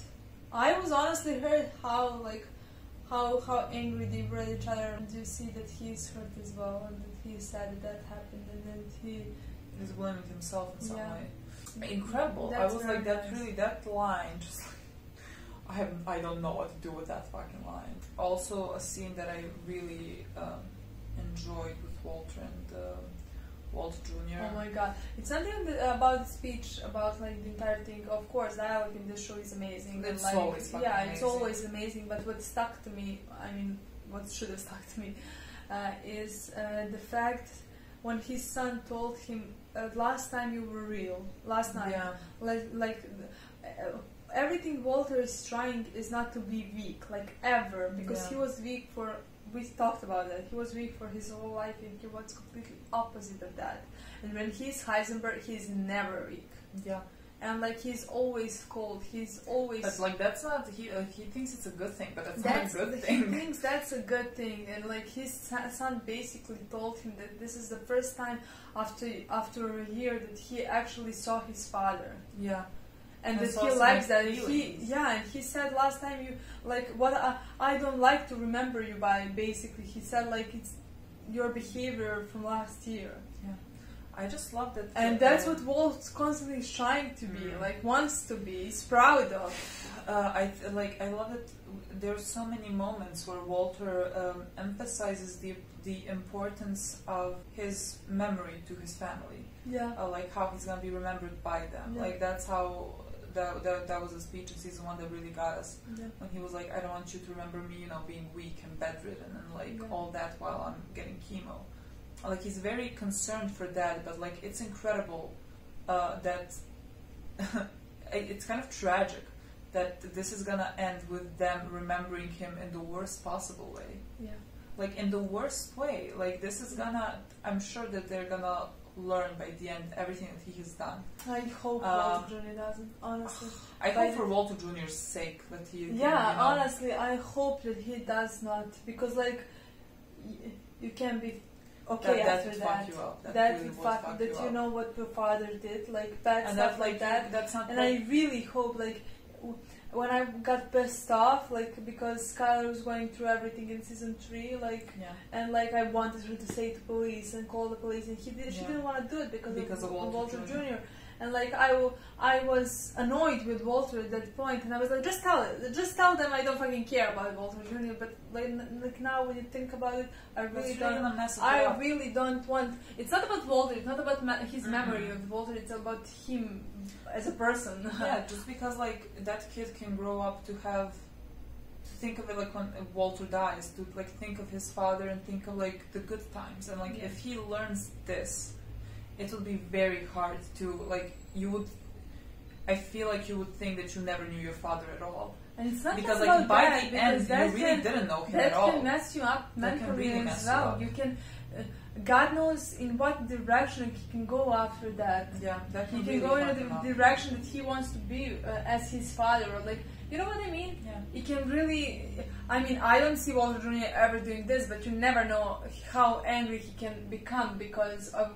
Speaker 1: I was honestly hurt how like how how angry they were at each other, and you see that he's hurt as well, and that he said that that happened, and then he
Speaker 2: He's blaming himself in some
Speaker 1: Yeah.
Speaker 2: way. Incredible.
Speaker 1: That's
Speaker 2: I was
Speaker 1: very
Speaker 2: like, that
Speaker 1: nice.
Speaker 2: really, that line, just like, I have, I don't know what to do with that fucking line. Also, a scene that I really um, enjoyed with Walter and uh, Walter Junior
Speaker 1: Oh my god. It's something that, about the speech, about like the entire thing. Of course, dialogue in this show is amazing. and,
Speaker 2: It's
Speaker 1: like,
Speaker 2: always fucking
Speaker 1: Yeah, it's
Speaker 2: amazing.
Speaker 1: always amazing. But what stuck to me, I mean, what should have stuck to me, uh, is uh, the fact when his son told him, uh, last time you were real, last night.
Speaker 2: Yeah.
Speaker 1: Like, like uh, everything Walter is trying is not to be weak, like ever, because
Speaker 2: Yeah.
Speaker 1: he was weak for, we talked about that, he was weak for his whole life, and he was completely opposite of that. And when he's Heisenberg, he's never weak.
Speaker 2: Yeah.
Speaker 1: And like he's always cold, he's always...
Speaker 2: But like that's not, he uh, he thinks it's a good thing, but that's,
Speaker 1: That's,
Speaker 2: not a good
Speaker 1: he
Speaker 2: thing.
Speaker 1: thinks that's a good thing, and like his son son basically told him that this is the first time after after a year that he actually saw his father,
Speaker 2: Yeah.
Speaker 1: and,
Speaker 2: And
Speaker 1: that
Speaker 2: saw
Speaker 1: he
Speaker 2: some
Speaker 1: likes that. He
Speaker 2: feelings.
Speaker 1: yeah, and he said last time you like what I, I don't like to remember you by. Basically, he said like it's your behavior from last year.
Speaker 2: Yeah. I just love that.
Speaker 1: And
Speaker 2: uh,
Speaker 1: that's what Walt's constantly is trying to be,
Speaker 2: Mm.
Speaker 1: like wants to be, is proud of.
Speaker 2: Uh, I th- like. I love it. There's so many moments where Walter um, emphasizes the the importance of his memory to his family.
Speaker 1: Yeah.
Speaker 2: Uh, like how he's gonna be remembered by them.
Speaker 1: Yeah.
Speaker 2: Like that's how that, that that was a speech in season one that really got us.
Speaker 1: Yeah.
Speaker 2: When he was like, "I don't want you to remember me, you know, being weak and bedridden and like
Speaker 1: Yeah.
Speaker 2: all that while I'm getting chemo." Like he's very concerned for that, but like it's incredible uh, that it's kind of tragic that this is gonna end with them remembering him in the worst possible way.
Speaker 1: Yeah.
Speaker 2: Like in the worst way. Like this is gonna. I'm sure that they're gonna learn by the end everything that he has done.
Speaker 1: I hope
Speaker 2: Um,
Speaker 1: Walter Junior doesn't, honestly.
Speaker 2: I
Speaker 1: By
Speaker 2: hope
Speaker 1: the-
Speaker 2: for Walter Junior's sake that he. can,
Speaker 1: Yeah,
Speaker 2: you know,
Speaker 1: honestly, I hope that he does not, because like y- you can be okay
Speaker 2: That- that
Speaker 1: after
Speaker 2: would
Speaker 1: that.
Speaker 2: fuck you up. That
Speaker 1: That
Speaker 2: really
Speaker 1: would
Speaker 2: would
Speaker 1: fuck,
Speaker 2: fuck
Speaker 1: that
Speaker 2: you
Speaker 1: you
Speaker 2: up.
Speaker 1: know what your father did, like bad
Speaker 2: and
Speaker 1: stuff
Speaker 2: that,
Speaker 1: like that.
Speaker 2: That's not.
Speaker 1: And
Speaker 2: what-
Speaker 1: I really hope, like, w- when I got pissed off, like, because Skylar was going through everything in season three, like,
Speaker 2: yeah.
Speaker 1: and like I wanted her to say to police and call the police, and he did, she
Speaker 2: Yeah.
Speaker 1: didn't want to do it because,
Speaker 2: Because of Walter
Speaker 1: Walter
Speaker 2: Junior
Speaker 1: Junior And like I, w- I was annoyed with Walter at that point, and I was like, just tell it, just tell them I don't fucking care about Walter Junior But like, n- like now when you think about it, I
Speaker 2: That's
Speaker 1: really
Speaker 2: really
Speaker 1: don't.
Speaker 2: gonna mess it
Speaker 1: I
Speaker 2: up.
Speaker 1: really don't want. It's not about Walter. It's not about ma- his
Speaker 2: Mhm.
Speaker 1: memory of Walter. It's about him as a person.
Speaker 2: Yeah, just because like that kid can grow up to have to think of it like when Walter dies, to like think of his father and think of like the good times, and like
Speaker 1: Yeah.
Speaker 2: if he learns this, it will be very hard to like you would. I feel like you would think that you never knew your father at all,
Speaker 1: And it's not
Speaker 2: because
Speaker 1: just
Speaker 2: like
Speaker 1: about
Speaker 2: by
Speaker 1: that,
Speaker 2: the
Speaker 1: because
Speaker 2: end you
Speaker 1: that
Speaker 2: really
Speaker 1: can,
Speaker 2: didn't know him
Speaker 1: that
Speaker 2: at all.
Speaker 1: can mess you up
Speaker 2: That can
Speaker 1: mentally
Speaker 2: really mess
Speaker 1: as
Speaker 2: you
Speaker 1: well.
Speaker 2: up.
Speaker 1: You can. Uh, God knows in what direction he can go after that.
Speaker 2: Yeah, that
Speaker 1: He
Speaker 2: can
Speaker 1: can
Speaker 2: really
Speaker 1: go in
Speaker 2: fuck him
Speaker 1: the
Speaker 2: up.
Speaker 1: direction that he wants to be uh, as his father, or like, you know what I mean?
Speaker 2: Yeah.
Speaker 1: He can really. I mean, I don't see Walter Junior ever doing this, but you never know how angry he can become because of.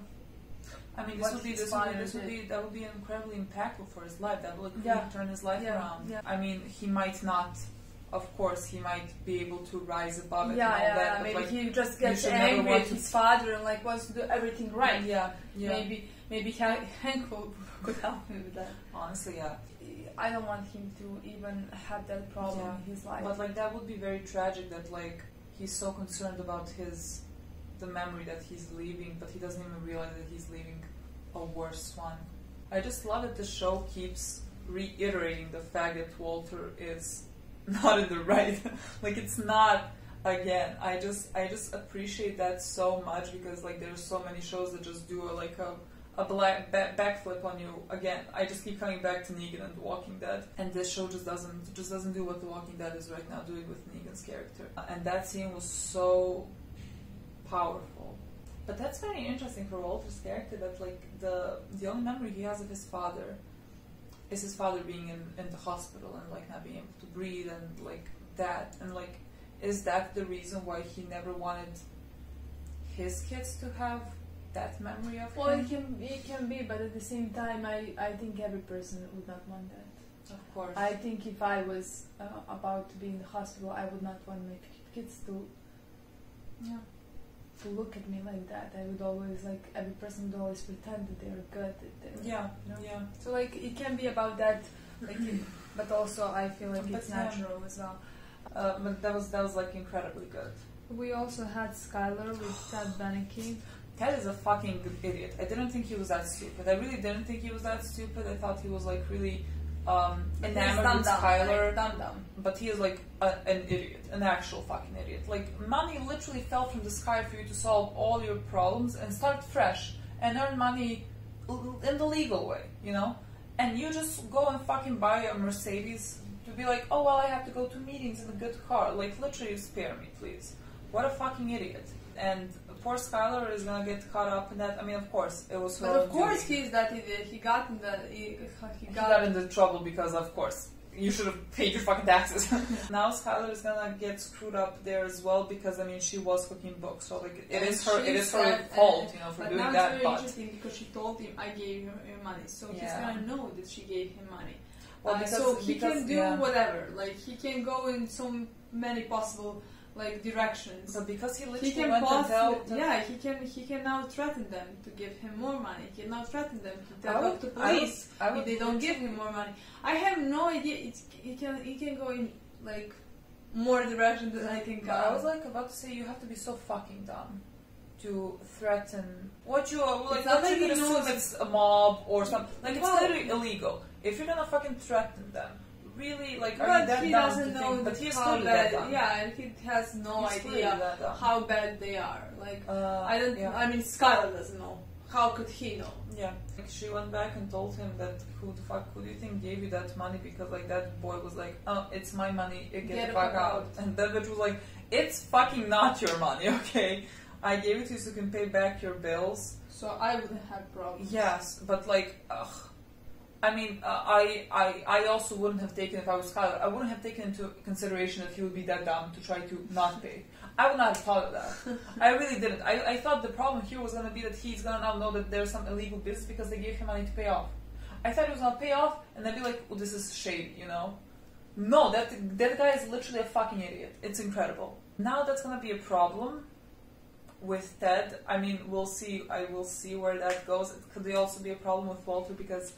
Speaker 2: I mean, this
Speaker 1: what
Speaker 2: would be
Speaker 1: his
Speaker 2: this would be,
Speaker 1: father
Speaker 2: this would
Speaker 1: did.
Speaker 2: be that would be incredibly impactful for his life. That would really
Speaker 1: Yeah.
Speaker 2: turn his life
Speaker 1: Yeah,
Speaker 2: around.
Speaker 1: yeah.
Speaker 2: I mean, he might not. Of course, he might be able to rise above it
Speaker 1: Yeah,
Speaker 2: and all
Speaker 1: yeah,
Speaker 2: that.
Speaker 1: yeah.
Speaker 2: But
Speaker 1: Maybe
Speaker 2: like,
Speaker 1: he just
Speaker 2: you
Speaker 1: gets
Speaker 2: should never
Speaker 1: angry
Speaker 2: want
Speaker 1: at
Speaker 2: to-
Speaker 1: his father and like wants to do everything right.
Speaker 2: Yeah, yeah.
Speaker 1: Maybe, maybe Ha- Hank will, could help me with that.
Speaker 2: Honestly, yeah.
Speaker 1: I don't want him to even have that problem
Speaker 2: Yeah.
Speaker 1: in his life.
Speaker 2: But like that would be very tragic. That like he's so concerned about his the memory that he's leaving, but he doesn't even realize that he's leaving a worse one. I just love that the show keeps reiterating the fact that Walter is not in the right. Like it's not. Again, I just I just appreciate that so much, because like there's so many shows that just do a, like a a black back, backflip on you. Again, I just keep coming back to Negan and The Walking Dead, and this show just doesn't just doesn't do what The Walking Dead is right now doing with Negan's character. And that scene was so powerful. But that's very interesting for Walter's character, that like the the only memory he has of his father is his father being in, in the hospital and like not being able to breathe and like that, and like is that the reason why he never wanted his kids to have that memory of
Speaker 1: Well,
Speaker 2: him?
Speaker 1: it can it can be, but at the same time, I, I think every person would not want that.
Speaker 2: Of course.
Speaker 1: I think if I was uh, about to be in the hospital, I would not want my kids to, yeah, to look at me like that. I would always, like, every person would always pretend that they're good. That they're,
Speaker 2: yeah,
Speaker 1: you know?
Speaker 2: yeah.
Speaker 1: So, like, it can be about that, like, it, but also I feel like
Speaker 2: But
Speaker 1: it's
Speaker 2: yeah.
Speaker 1: natural as well.
Speaker 2: Uh, but that was that was like incredibly good.
Speaker 1: We also had Skylar with Ted Beneke.
Speaker 2: Ted is a fucking good idiot. I didn't think he was that stupid. I really didn't think he was that stupid. I thought he was like really um, enamored with Skylar.
Speaker 1: Like, dumb dumb.
Speaker 2: But he is like a, an idiot, an actual fucking idiot. Like, money literally fell from the sky for you to solve all your problems and start fresh and earn money l- in the legal way, you know? And you just go and fucking buy a Mercedes to be like, oh, well, I have to go to meetings in a good car. Like, literally, spare me, please. What a fucking idiot. And poor Skylar is gonna get caught up in that. I mean, of course, it was her
Speaker 1: But of
Speaker 2: own
Speaker 1: course
Speaker 2: duty.
Speaker 1: he's that idiot. He got in the... He, he
Speaker 2: He
Speaker 1: got,
Speaker 2: got into trouble because, of course, you should have paid your fucking taxes. Now Skylar is gonna get screwed up there as well because, I mean, she was cooking books, so like it
Speaker 1: And
Speaker 2: is her,
Speaker 1: she
Speaker 2: it is her
Speaker 1: said-
Speaker 2: fault,
Speaker 1: and-
Speaker 2: you know, for
Speaker 1: but
Speaker 2: doing
Speaker 1: now
Speaker 2: that.
Speaker 1: it's very
Speaker 2: But
Speaker 1: interesting because she told him I gave her, her money, so he's
Speaker 2: Yeah.
Speaker 1: gonna know that she gave him money.
Speaker 2: Well,
Speaker 1: Uh,
Speaker 2: because-
Speaker 1: so he
Speaker 2: because-
Speaker 1: can do
Speaker 2: yeah.
Speaker 1: whatever. Like he can go in so many possible like directions.
Speaker 2: But because he
Speaker 1: He
Speaker 2: literally
Speaker 1: can
Speaker 2: went and
Speaker 1: possibly,
Speaker 2: told them,
Speaker 1: yeah, he can he can now threaten them to give him more money. He can now threaten them to
Speaker 2: I
Speaker 1: tell
Speaker 2: would-
Speaker 1: to
Speaker 2: I would-
Speaker 1: police
Speaker 2: I would
Speaker 1: if they don't give him more money. I have no idea. It's, he can he can go in like more direction than I can go.
Speaker 2: But I was like about to say, you have to be so fucking dumb to threaten what you are. Like,
Speaker 1: It's not
Speaker 2: what
Speaker 1: like
Speaker 2: you
Speaker 1: he
Speaker 2: could assume
Speaker 1: knows-
Speaker 2: it's a mob or something. Like, it's
Speaker 1: Well-
Speaker 2: literally illegal. If you're gonna fucking threaten them, really, like, are you
Speaker 1: But
Speaker 2: that
Speaker 1: he
Speaker 2: dumb
Speaker 1: doesn't
Speaker 2: to
Speaker 1: know
Speaker 2: think? But he's
Speaker 1: how
Speaker 2: clearly that
Speaker 1: bad.
Speaker 2: dumb.
Speaker 1: Yeah, and he has no
Speaker 2: He's clearly
Speaker 1: idea
Speaker 2: that dumb.
Speaker 1: how bad they are. Like
Speaker 2: Uh,
Speaker 1: I don't.
Speaker 2: yeah.
Speaker 1: I mean, Skylar doesn't know. How could he know?
Speaker 2: Yeah, like she went back and told him that who the fuck, who do you think gave you that money? Because like that boy was like, oh, it's my money, get,
Speaker 1: Get
Speaker 2: the
Speaker 1: the
Speaker 2: fuck
Speaker 1: fuck
Speaker 2: out.
Speaker 1: out.
Speaker 2: And that bitch was like, it's fucking not your money, okay? I gave it to you so you can pay back your bills.
Speaker 1: So I wouldn't have problems.
Speaker 2: Yes, but like, ugh. I mean, uh, I, I I also wouldn't have taken, if I was Skylar, I wouldn't have taken into consideration that he would be that dumb to try to not pay. I would not have thought of that. I really didn't. I, I thought the problem here was going to be that he's going to now know that there's some illegal business because they gave him money to pay off. I thought he was going to pay off and then be like, oh, this is shady, you know? No, that that guy is literally a fucking idiot. It's incredible. Now that's going to be a problem with Ted. I mean, we'll see. I will see where that goes. It could also be a problem with Walter because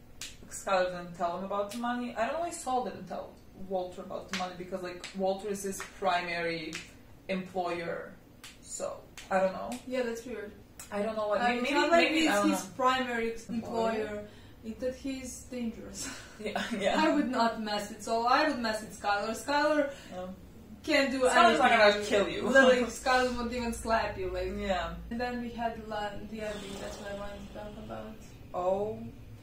Speaker 2: Skylar didn't tell him about the money. I don't know why Saul didn't tell Walter about the money because, like, Walter is his primary employer. So, I don't know.
Speaker 1: Yeah, that's weird.
Speaker 2: I don't know what.
Speaker 1: I
Speaker 2: Maybe,
Speaker 1: mean, not like
Speaker 2: maybe, I
Speaker 1: he's
Speaker 2: don't
Speaker 1: his
Speaker 2: know.
Speaker 1: primary employer.
Speaker 2: Employer.
Speaker 1: It's that he's dangerous.
Speaker 2: Yeah, yeah.
Speaker 1: I would not mess with Saul. I would mess with Skylar. Skylar
Speaker 2: Yeah.
Speaker 1: can't do
Speaker 2: Skylar's
Speaker 1: anything.
Speaker 2: not gonna kill you.
Speaker 1: Literally, Skylar won't even slap you. Like.
Speaker 2: Yeah.
Speaker 1: And then we had la- the ending. That's what I wanted to talk about.
Speaker 2: Oh.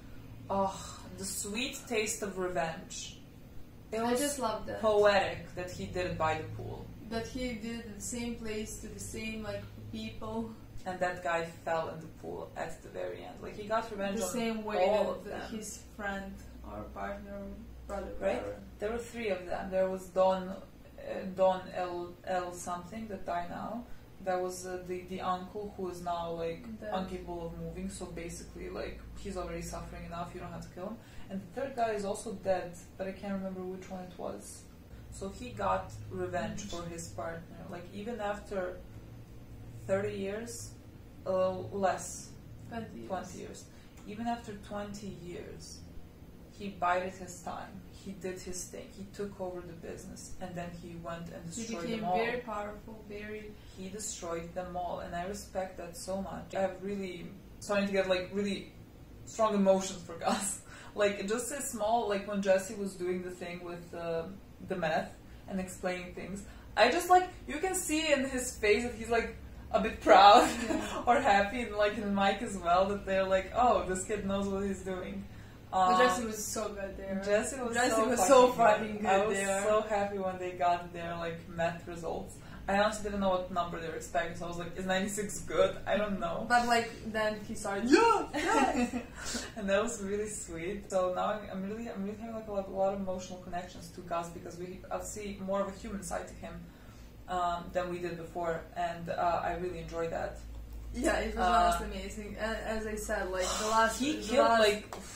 Speaker 2: Oh. The sweet taste of revenge. It
Speaker 1: I
Speaker 2: was
Speaker 1: just love that.
Speaker 2: poetic that he did it by the pool.
Speaker 1: That he did it in the same place to the same like people.
Speaker 2: And that guy fell in the pool at the very end. Like, he got revenge
Speaker 1: The
Speaker 2: on
Speaker 1: same way
Speaker 2: all of
Speaker 1: that
Speaker 2: them.
Speaker 1: his friend or partner, brother,
Speaker 2: Right?
Speaker 1: whatever.
Speaker 2: There were three of them. There was Don, uh, Don L L something that died now. There was uh, the the uncle who is now like
Speaker 1: Dead.
Speaker 2: incapable of moving. So basically, like, he's already suffering enough. You don't have to kill him. And the third guy is also dead, but I can't remember which one it was. So he got revenge for his partner. Like, even after thirty years, a little less.
Speaker 1: twenty years.
Speaker 2: twenty years. Even after twenty years, he bided his time. He did his thing. He took over the business, and then he went and
Speaker 1: He
Speaker 2: destroyed
Speaker 1: became
Speaker 2: them all.
Speaker 1: very powerful, very.
Speaker 2: He destroyed them all, and I respect that so much. I have really starting to get like really strong emotions for Gus. Like, just a small, like when Jesse was doing the thing with uh, the meth and explaining things. I just like, you can see in his face that he's like a bit proud
Speaker 1: Yeah.
Speaker 2: or happy, and like in Mike as well, that they're like, oh, this kid knows what he's doing.
Speaker 1: But
Speaker 2: Um,
Speaker 1: Jesse was so good there.
Speaker 2: Jesse was,
Speaker 1: Jesse
Speaker 2: so,
Speaker 1: was
Speaker 2: fucking
Speaker 1: so
Speaker 2: good.
Speaker 1: fucking good
Speaker 2: I was
Speaker 1: there.
Speaker 2: so happy when they got their like meth results. I honestly didn't know what number they were expecting, so I was like, is ninety-six good? I don't know.
Speaker 1: But like then he started.
Speaker 2: Yeah, and that was really sweet. So now I'm, I'm really, I'm really having like a lot, a lot of emotional connections to Gus because we, I'll see more of a human side to him um, than we did before, and uh, I really enjoy that.
Speaker 1: Yeah, it was
Speaker 2: Uh,
Speaker 1: honestly amazing. And as I said, like the last,
Speaker 2: He
Speaker 1: the
Speaker 2: killed
Speaker 1: last,
Speaker 2: like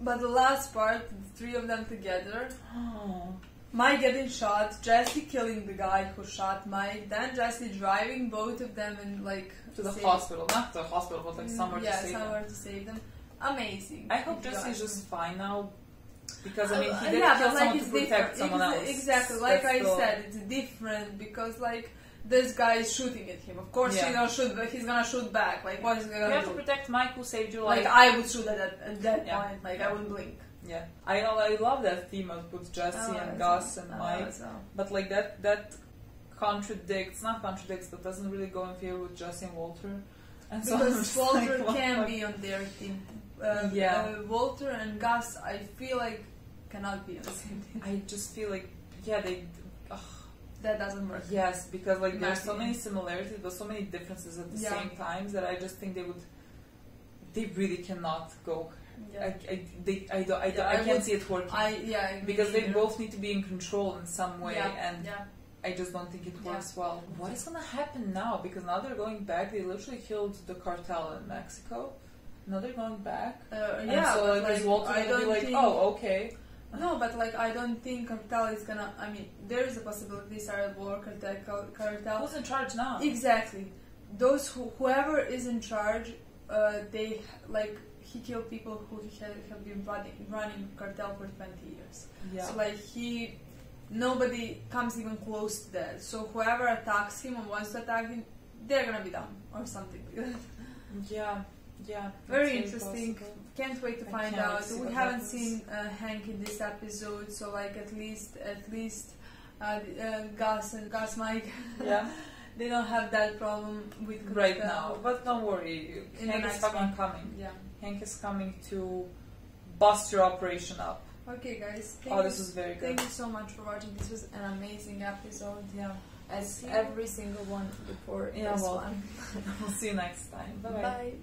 Speaker 1: But the last part, the three of them together.
Speaker 2: Oh.
Speaker 1: Mike getting shot, Jesse killing the guy who shot Mike, then Jesse driving both of them and like
Speaker 2: To the
Speaker 1: save-
Speaker 2: hospital, not the hospital, but like somewhere
Speaker 1: yeah,
Speaker 2: to save
Speaker 1: somewhere
Speaker 2: them.
Speaker 1: to save them. Amazing.
Speaker 2: I hope
Speaker 1: If you
Speaker 2: Jesse is
Speaker 1: ask
Speaker 2: just
Speaker 1: me.
Speaker 2: fine now. Because I mean,
Speaker 1: Uh,
Speaker 2: he did
Speaker 1: yeah,
Speaker 2: kill
Speaker 1: but, like,
Speaker 2: someone
Speaker 1: it's
Speaker 2: to protect
Speaker 1: different.
Speaker 2: someone
Speaker 1: Ex-
Speaker 2: else.
Speaker 1: Exactly, like
Speaker 2: That's
Speaker 1: I
Speaker 2: still-
Speaker 1: said, it's different because like this guy is shooting at him. Of course,
Speaker 2: Yeah.
Speaker 1: he's gonna shoot, but he's gonna shoot back. Like, what is he
Speaker 2: You
Speaker 1: gonna
Speaker 2: have
Speaker 1: do?
Speaker 2: to protect Mike who saved your
Speaker 1: Like,
Speaker 2: life.
Speaker 1: I would shoot at that, at that
Speaker 2: Yeah.
Speaker 1: point. Like, I wouldn't blink.
Speaker 2: Yeah, I I love that theme of with Jesse
Speaker 1: Oh,
Speaker 2: and
Speaker 1: I
Speaker 2: Gus
Speaker 1: see.
Speaker 2: and
Speaker 1: Oh,
Speaker 2: Mike,
Speaker 1: so.
Speaker 2: but like that that contradicts, not contradicts, but doesn't really go in favor with Jesse and Walter. And so I'm
Speaker 1: Because
Speaker 2: just
Speaker 1: Walter
Speaker 2: like, what
Speaker 1: can
Speaker 2: the-
Speaker 1: be on their team. Uh,
Speaker 2: Yeah.
Speaker 1: uh, Walter and Gus, I feel like cannot be on the same team.
Speaker 2: I just feel like yeah they. Ugh.
Speaker 1: That doesn't work.
Speaker 2: Yes, because like there's so
Speaker 1: Nothing.
Speaker 2: many similarities, but so many differences at the
Speaker 1: Yeah.
Speaker 2: same times that I just think they would. They really cannot go.
Speaker 1: Yeah.
Speaker 2: I, I, they, I, don't, I, don't-
Speaker 1: Yeah,
Speaker 2: I
Speaker 1: I
Speaker 2: can't
Speaker 1: would-
Speaker 2: see it working.
Speaker 1: I yeah. me
Speaker 2: because they
Speaker 1: neither.
Speaker 2: both need to be in control in some way,
Speaker 1: Yeah.
Speaker 2: and
Speaker 1: yeah.
Speaker 2: I just don't think it
Speaker 1: Yeah.
Speaker 2: works well. What is gonna happen now? Because now they're going back. They literally killed the cartel in Mexico. Now they're going back.
Speaker 1: Uh,
Speaker 2: And
Speaker 1: yeah,
Speaker 2: so
Speaker 1: but
Speaker 2: like, is
Speaker 1: like,
Speaker 2: Walter
Speaker 1: I
Speaker 2: gonna be
Speaker 1: don't
Speaker 2: like,
Speaker 1: think.
Speaker 2: oh, okay.
Speaker 1: No, but like I don't think cartel is gonna. I mean, there is a possibility Sarah war cartel. cartel.
Speaker 2: Who's in charge now?
Speaker 1: Exactly. Those who, whoever is in charge, uh, they like he killed people who have, have been running running cartel for twenty years.
Speaker 2: Yeah.
Speaker 1: So like he, nobody comes even close to that. So whoever attacks him and wants to attack him, they're gonna be down or something like that.
Speaker 2: yeah. Yeah.
Speaker 1: Very
Speaker 2: that's
Speaker 1: interesting.
Speaker 2: possible.
Speaker 1: Can't wait to
Speaker 2: I
Speaker 1: find
Speaker 2: can't wait
Speaker 1: out.
Speaker 2: to see
Speaker 1: We
Speaker 2: what
Speaker 1: haven't
Speaker 2: happens.
Speaker 1: seen uh, Hank in this episode, so like at least at least uh, uh, Gus and Gus Mike.
Speaker 2: Yeah.
Speaker 1: They don't have that problem with
Speaker 2: Right
Speaker 1: cartel.
Speaker 2: now, but don't worry.
Speaker 1: In the
Speaker 2: Hank is
Speaker 1: next
Speaker 2: fucking
Speaker 1: one.
Speaker 2: coming.
Speaker 1: Yeah.
Speaker 2: Hank is coming to bust your operation up.
Speaker 1: Okay, guys. Thank
Speaker 2: Oh,
Speaker 1: you,
Speaker 2: this is very good.
Speaker 1: Thank you so much for watching. This was an amazing episode.
Speaker 2: Yeah.
Speaker 1: As
Speaker 2: See you.
Speaker 1: every single one before
Speaker 2: Yeah,
Speaker 1: this
Speaker 2: well,
Speaker 1: one.
Speaker 2: we'll see you next time. Bye bye.
Speaker 1: Bye.